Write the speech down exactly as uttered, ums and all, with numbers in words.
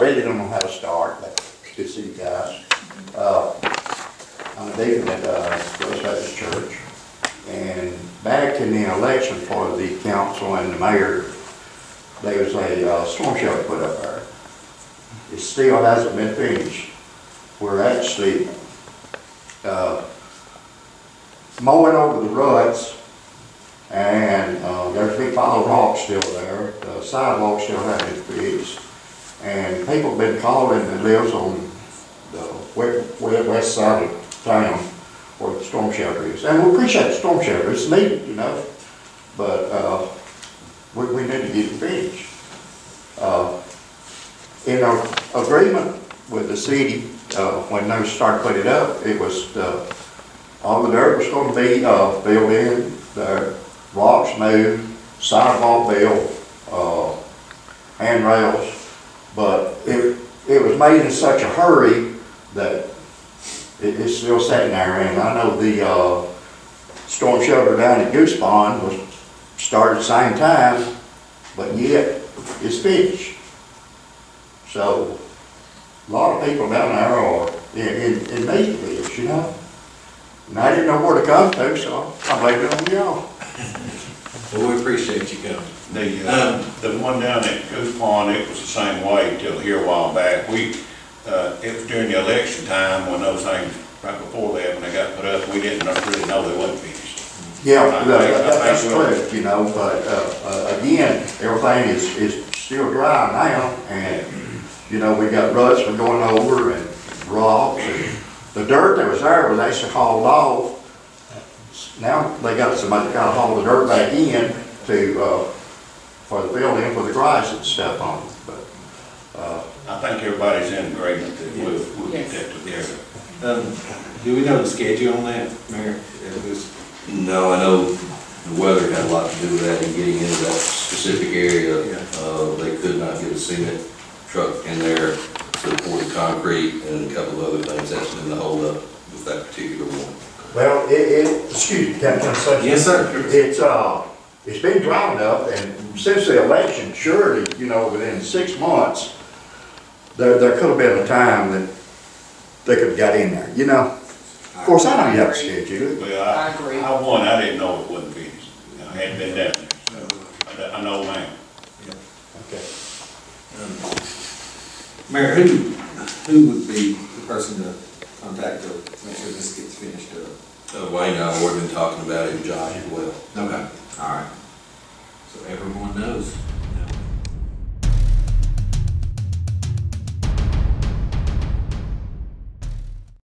really don't know how to start, but it's good to see you guys. Uh, I'm a deacon at uh, Grace Baptist Church, and back in the election for the council and the mayor, there was a uh, storm shelter put up there. It still hasn't been finished. We're actually uh, mowing over the ruts, and uh, there's a big pile of rocks still there. The sidewalk still hasn't been fixed. And people have been calling that lives on the west side of town where the storm shelter is. And we appreciate the storm shelter, it's needed, you know, but uh, we, we need to get it finished. Uh, in our agreement with the city, uh, when they started putting it up, it was uh, all the dirt was going to be uh, filled in, the rocks moved, sidewalk built, uh, handrails, but it, it was made in such a hurry that it, it's still sitting there. And I know the uh, storm shelter down at Goose Pond was started at the same time, but yet it's finished. So a lot of people down there are in, in, in need of this, you know. And I didn't know where to come to, so I blamed it on y'all. Well, we appreciate you coming. The, uh, the one down at Goose Pond, it was the same way till here a while back. We, uh, it was during the election time when those things, right before that, when they got put up, we didn't really know they wasn't finished. Yeah, I that, think- that, I that's think we'll- correct, you know, but uh, uh, again, everything is, is still dry now, and, you know, we got ruts we're going over and rocks, and the dirt that was there was actually hauled off. Now they got somebody that got to haul the dirt back in to, uh, for the building, for the grass and stuff on it, but, uh, I think everybody's in agreement that we'll, we'll get that together. Um, do we know the schedule on that, Mayor? It was, No, I know the weather had a lot to do with that and getting into that specific area. Yeah. Uh, they could not get a cement truck in there to pour the concrete and a couple of other things. That's been the holdup with that particular one. well, it, it, excuse me, can, can I say? yes, sir. It's, uh, it's been dry enough, and since the election, surely, you know, within six months, there, there could have been a time that they could have got in there, you know? Of course, I know you have to schedule it. Well, I I, agree. I won, I didn't know it wasn't finished. I hadn't been down there, so I, I know now. Okay. Um, Mayor, who, who would be the person to contact to make sure this gets finished up? Uh, Wayne and I have already been talking about it, and Josh as well.